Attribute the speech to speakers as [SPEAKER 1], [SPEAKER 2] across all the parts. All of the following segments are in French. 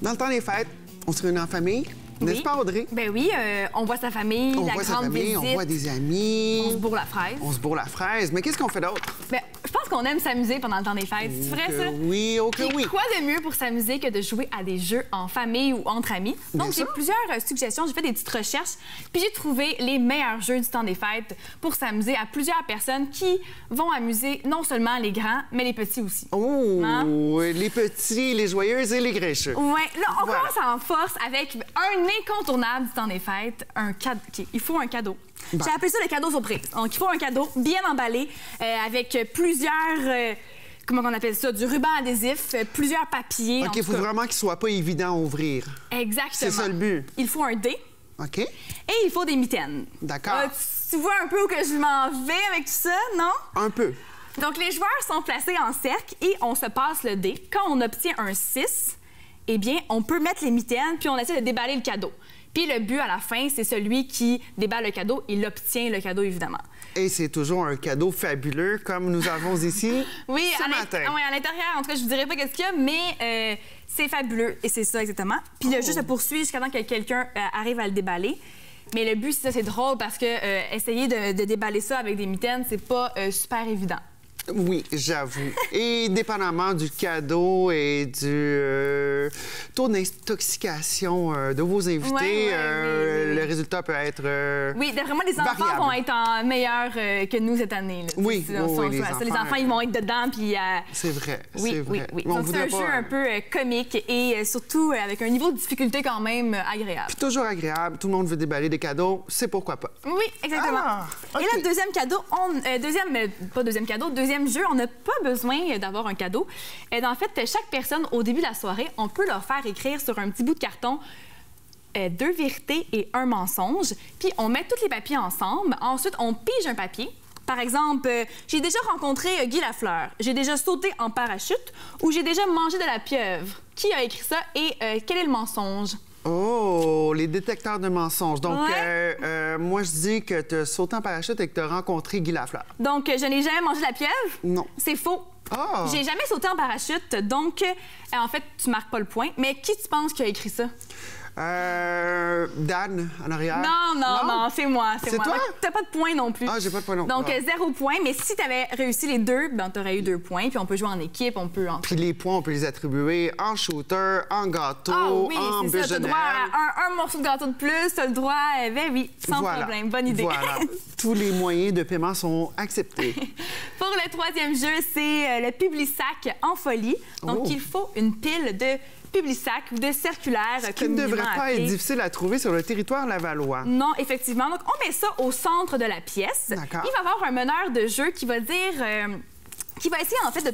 [SPEAKER 1] Dans le temps des fêtes, on se réunit en famille. N'est-ce pas, Audrey?
[SPEAKER 2] Ben oui, on voit sa famille,
[SPEAKER 1] on
[SPEAKER 2] la
[SPEAKER 1] voit
[SPEAKER 2] grande
[SPEAKER 1] sa famille,
[SPEAKER 2] visite.
[SPEAKER 1] on voit des amis.
[SPEAKER 2] On se bourre la fraise.
[SPEAKER 1] On se bourre la fraise. Mais qu'est-ce qu'on fait d'autre?
[SPEAKER 2] Ben, je pense qu'on aime s'amuser pendant le temps des fêtes. C'est vrai, ça?
[SPEAKER 1] Oui, ok,
[SPEAKER 2] Puis
[SPEAKER 1] oui.
[SPEAKER 2] quoi de mieux pour s'amuser que de jouer à des jeux en famille ou entre amis? Donc, j'ai plusieurs suggestions. J'ai fait des petites recherches, puis j'ai trouvé les meilleurs jeux du temps des fêtes pour s'amuser à plusieurs personnes qui vont amuser non seulement les grands, mais les petits aussi.
[SPEAKER 1] Oh,
[SPEAKER 2] Hein?
[SPEAKER 1] les petits, les joyeux et les grincheux.
[SPEAKER 2] Ouais, là, on
[SPEAKER 1] Voilà.
[SPEAKER 2] commence en force avec un incontournable du temps des fêtes, un cadeau. Il faut un cadeau.
[SPEAKER 1] Bon.
[SPEAKER 2] J'ai appelé ça le cadeau surprise. Donc, il faut un cadeau bien emballé avec plusieurs... comment on appelle ça? Du ruban adhésif, plusieurs papiers.
[SPEAKER 1] OK, il faut vraiment qu'il soit pas évident à ouvrir.
[SPEAKER 2] Exactement.
[SPEAKER 1] C'est ça le but.
[SPEAKER 2] Il faut un dé
[SPEAKER 1] OK?
[SPEAKER 2] et il faut des mitaines.
[SPEAKER 1] D'accord.
[SPEAKER 2] Tu vois un peu où que je m'en vais avec tout ça, non?
[SPEAKER 1] Un peu.
[SPEAKER 2] Donc, les joueurs sont placés en cercle et on se passe le dé. Quand on obtient un 6, eh bien, on peut mettre les mitaines puis on essaie de déballer le cadeau. Puis le but à la fin, c'est celui qui déballe le cadeau. Il obtient le cadeau, évidemment.
[SPEAKER 1] Et c'est toujours un cadeau fabuleux, comme nous avons ici
[SPEAKER 2] Oui,
[SPEAKER 1] ce matin.
[SPEAKER 2] Oui, à l'intérieur, en tout cas, je vous dirais pas qu'est-ce qu'il y a, mais c'est fabuleux. Et c'est ça, exactement. Puis le jeu se poursuit jusqu'à temps que quelqu'un arrive à le déballer. Mais le but, c'est drôle parce que essayer de déballer ça avec des mitaines, c'est pas super évident.
[SPEAKER 1] Oui, j'avoue. Et dépendamment du cadeau et du taux d'intoxication de vos invités,
[SPEAKER 2] oui.
[SPEAKER 1] le résultat peut être
[SPEAKER 2] Oui, vraiment, les enfants
[SPEAKER 1] variable.
[SPEAKER 2] vont être en meilleur que nous cette année. Là.
[SPEAKER 1] Oui,
[SPEAKER 2] C'est-
[SPEAKER 1] oui, les
[SPEAKER 2] ça, les
[SPEAKER 1] enfants,
[SPEAKER 2] enfants, ils vont être dedans, puis...
[SPEAKER 1] C'est vrai,
[SPEAKER 2] Oui,
[SPEAKER 1] c'est
[SPEAKER 2] oui,
[SPEAKER 1] vrai.
[SPEAKER 2] oui.
[SPEAKER 1] Mais on
[SPEAKER 2] Donc, c'est un
[SPEAKER 1] voudrait
[SPEAKER 2] jeu
[SPEAKER 1] pas,
[SPEAKER 2] un peu comique et surtout avec un niveau de difficulté quand même agréable.
[SPEAKER 1] Puis toujours agréable, tout le monde veut déballer des cadeaux, c'est pourquoi pas.
[SPEAKER 2] Oui, exactement.
[SPEAKER 1] Ah, OK.
[SPEAKER 2] Et là, deuxième cadeau, deuxième jeu, on n'a pas besoin d'avoir un cadeau. En fait, chaque personne, au début de la soirée, on peut leur faire écrire sur un petit bout de carton 2 vérités et un mensonge. Puis on met tous les papiers ensemble. Ensuite, on pige un papier. Par exemple, j'ai déjà rencontré Guy Lafleur, j'ai déjà sauté en parachute ou j'ai déjà mangé de la pieuvre. Qui a écrit ça et quel est le mensonge?
[SPEAKER 1] Oh, les détecteurs de mensonges. Donc,
[SPEAKER 2] Ouais.
[SPEAKER 1] moi, je dis que tu as sauté en parachute et que tu as rencontré Guy Lafleur.
[SPEAKER 2] Donc, je n'ai jamais mangé de la pieuvre?
[SPEAKER 1] Non.
[SPEAKER 2] C'est faux.
[SPEAKER 1] Ah!
[SPEAKER 2] J'ai jamais sauté en parachute, donc en fait, tu marques pas le point. Mais qui tu penses qui a écrit ça?
[SPEAKER 1] Dan, en arrière.
[SPEAKER 2] Non, c'est moi.
[SPEAKER 1] C'est
[SPEAKER 2] moi.
[SPEAKER 1] toi?
[SPEAKER 2] Donc, t'as pas de point non plus.
[SPEAKER 1] Ah, j'ai pas de point non plus.
[SPEAKER 2] Donc,
[SPEAKER 1] Ah.
[SPEAKER 2] 0 point. Mais si tu avais réussi les deux, ben, tu aurais eu 2 points. Puis on peut jouer en équipe, on peut en...
[SPEAKER 1] Puis les points, on peut les attribuer en shooter, en gâteau,
[SPEAKER 2] Ah oui,
[SPEAKER 1] en
[SPEAKER 2] c'est
[SPEAKER 1] bûche
[SPEAKER 2] ça.
[SPEAKER 1] de
[SPEAKER 2] T'as droit
[SPEAKER 1] Noël.
[SPEAKER 2] à un morceau de gâteau de plus. T'as le droit... ben oui, sans
[SPEAKER 1] Voilà.
[SPEAKER 2] problème. Bonne idée.
[SPEAKER 1] Voilà. Tous les moyens de paiement sont acceptés.
[SPEAKER 2] Pour le troisième jeu, c'est le Publisac en folie. Donc,
[SPEAKER 1] Oh.
[SPEAKER 2] il faut une pile de Publisac ou de circulaires.
[SPEAKER 1] Ce qui ne devrait pas être difficile à trouver sur le territoire lavallois.
[SPEAKER 2] Non, effectivement. Donc, on met ça au centre de la pièce.
[SPEAKER 1] D'accord.
[SPEAKER 2] Il va y avoir un meneur de jeu qui va dire... qui va essayer, en fait,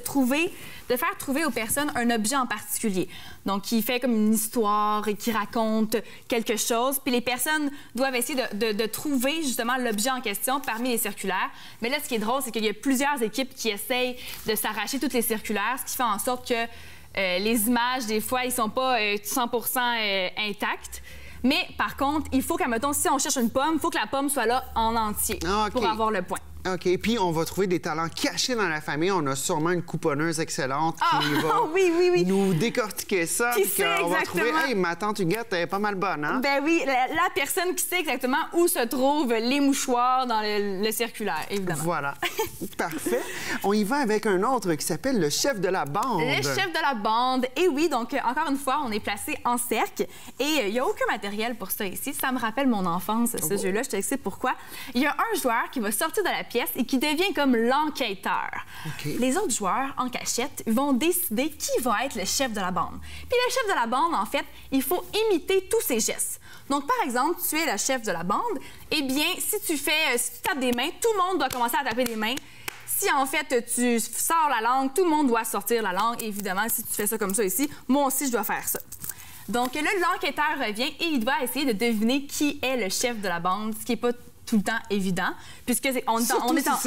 [SPEAKER 2] de faire trouver aux personnes un objet en particulier. Donc, qui fait comme une histoire et qui raconte quelque chose. Puis les personnes doivent essayer de trouver, justement, l'objet en question parmi les circulaires. Mais là, ce qui est drôle, c'est qu'il y a plusieurs équipes qui essayent de s'arracher toutes les circulaires, ce qui fait en sorte que les images, des fois, ils sont pas 100 intactes. Mais par contre, il faut mettons, si on cherche une pomme, il faut que la pomme soit là en entier
[SPEAKER 1] Ah, OK.
[SPEAKER 2] pour avoir le point.
[SPEAKER 1] OK. Puis, on va trouver des talents cachés dans la famille. On a sûrement une couponneuse excellente qui va
[SPEAKER 2] oui.
[SPEAKER 1] nous décortiquer ça.
[SPEAKER 2] Qui
[SPEAKER 1] puis
[SPEAKER 2] sait
[SPEAKER 1] qu'on va trouver,
[SPEAKER 2] exactement.
[SPEAKER 1] hey, ma tante Huguette, elle est pas mal bonne, hein?
[SPEAKER 2] Ben oui, la personne qui sait exactement où se trouvent les mouchoirs dans le circulaire, évidemment.
[SPEAKER 1] Voilà. Parfait. On y va avec un autre qui s'appelle le chef de la bande.
[SPEAKER 2] Le chef de la bande. Et oui, donc, encore une fois, on est placé en cercle et il n'y a aucun matériel pour ça ici. Ça me rappelle mon enfance, ce jeu-là. Je t'explique pourquoi. Il y a un joueur qui va sortir de la pièce et qui devient comme l'enquêteur.
[SPEAKER 1] OK.
[SPEAKER 2] Les autres joueurs, en cachette, vont décider qui va être le chef de la bande. Puis le chef de la bande, en fait, il faut imiter tous ses gestes. Donc, par exemple, tu es le chef de la bande, eh bien, si tu tapes des mains, tout le monde doit commencer à taper des mains. Si, en fait, tu sors la langue, tout le monde doit sortir la langue. Évidemment, si tu fais ça comme ça ici, moi aussi, je dois faire ça. Donc là, l'enquêteur revient et il doit essayer de deviner qui est le chef de la bande, ce qui n'est pas tout le temps évident, puisque on est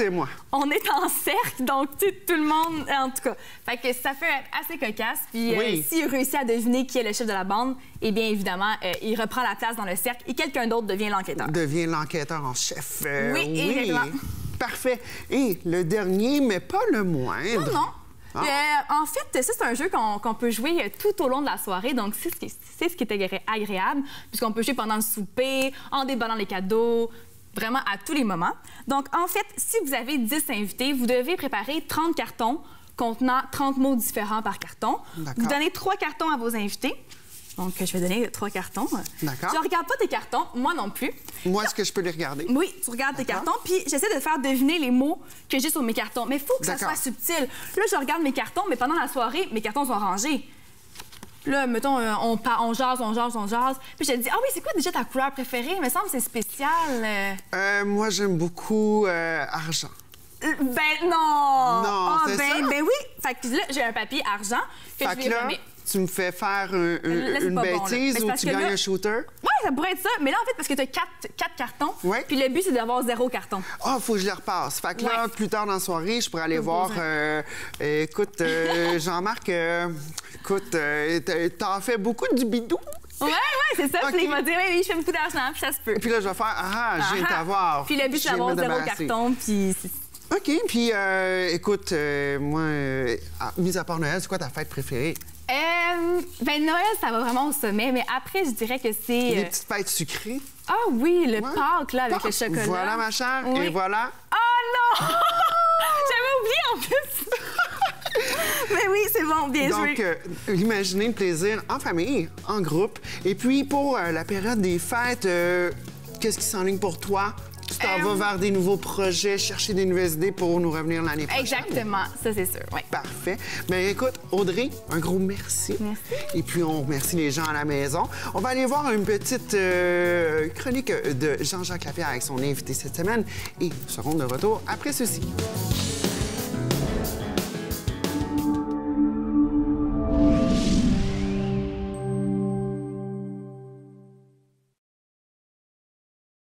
[SPEAKER 2] en cercle, donc tout le monde, en tout cas. Fait que ça peut être assez cocasse. Puis s'il réussit à deviner qui est le chef de la bande, eh bien évidemment, il reprend la place dans le cercle et quelqu'un d'autre devient l'enquêteur.
[SPEAKER 1] Devient l'enquêteur en chef.
[SPEAKER 2] Oui, exactement.
[SPEAKER 1] Parfait. Et le dernier, mais pas le moindre.
[SPEAKER 2] Non. En fait, ça, c'est un jeu qu'on peut jouer tout au long de la soirée. Donc, c'est ce qui est agréable, puisqu'on peut jouer pendant le souper, en déballant les cadeaux, vraiment à tous les moments. Donc, en fait, si vous avez 10 invités, vous devez préparer 30 cartons contenant 30 mots différents par carton. Vous donnez 3 cartons à vos invités. Donc, je vais donner 3 cartons.
[SPEAKER 1] D'accord.
[SPEAKER 2] Je ne regarde pas tes cartons, moi non plus.
[SPEAKER 1] Moi, est-ce que je peux les regarder?
[SPEAKER 2] Oui, tu regardes tes cartons, puis j'essaie de faire deviner les mots que j'ai sur mes cartons. Mais il faut que ça soit subtil. Là, je regarde mes cartons, mais pendant la soirée, mes cartons sont rangés. Là, mettons, on jase. Puis je te dis, ah oui, c'est quoi déjà ta couleur préférée? Il me semble que c'est spécial.
[SPEAKER 1] Moi, j'aime beaucoup argent.
[SPEAKER 2] Ben non!
[SPEAKER 1] Non, c'est ça?
[SPEAKER 2] Ben oui! Fait que là, j'ai un papier argent que je vais remettre.
[SPEAKER 1] Tu me fais faire une bêtise ou tu gagnes un shooter?
[SPEAKER 2] Oui, ça pourrait être ça. Mais là, en fait, parce que tu as 4 cartons, puis le but, c'est d'avoir 0 carton.
[SPEAKER 1] Ah, il faut que je les repasse. Fait que là, plus tard dans la soirée, je pourrais aller voir... écoute, Jean-Marc, écoute, t'en fais beaucoup du bidou?
[SPEAKER 2] Oui, c'est ça. Puis il m'a dit, oui, je fais beaucoup d'argent, puis ça se peut.
[SPEAKER 1] Puis là, je vais faire, je viens de t'avoir.
[SPEAKER 2] Puis le but, c'est d'avoir 0 carton, puis...
[SPEAKER 1] OK, puis écoute, moi, mis à part Noël, c'est quoi ta fête préférée?
[SPEAKER 2] Ben Noël, ça va vraiment au sommet, mais après, je dirais que c'est...
[SPEAKER 1] Les petites fêtes sucrées?
[SPEAKER 2] Ah oui, le Pâques, là, avec le chocolat.
[SPEAKER 1] Voilà, ma chère, et voilà.
[SPEAKER 2] Oh non! J'avais oublié, en plus! Mais oui, c'est bon, bien joué.
[SPEAKER 1] Donc, imaginez le plaisir en famille, en groupe. Et puis, pour la période des fêtes, qu'est-ce qui s'enligne pour toi? Tu t'en vas vers des nouveaux projets, chercher des nouvelles idées pour nous revenir l'année prochaine.
[SPEAKER 2] Exactement, ça c'est sûr, oui.
[SPEAKER 1] Parfait. Bien, écoute, Audrey, un gros merci.
[SPEAKER 2] Merci.
[SPEAKER 1] Et puis, on remercie les gens à la maison. On va aller voir une petite chronique de Jean-Jacques Lapierre avec son invité cette semaine. Et nous serons de retour après ceci.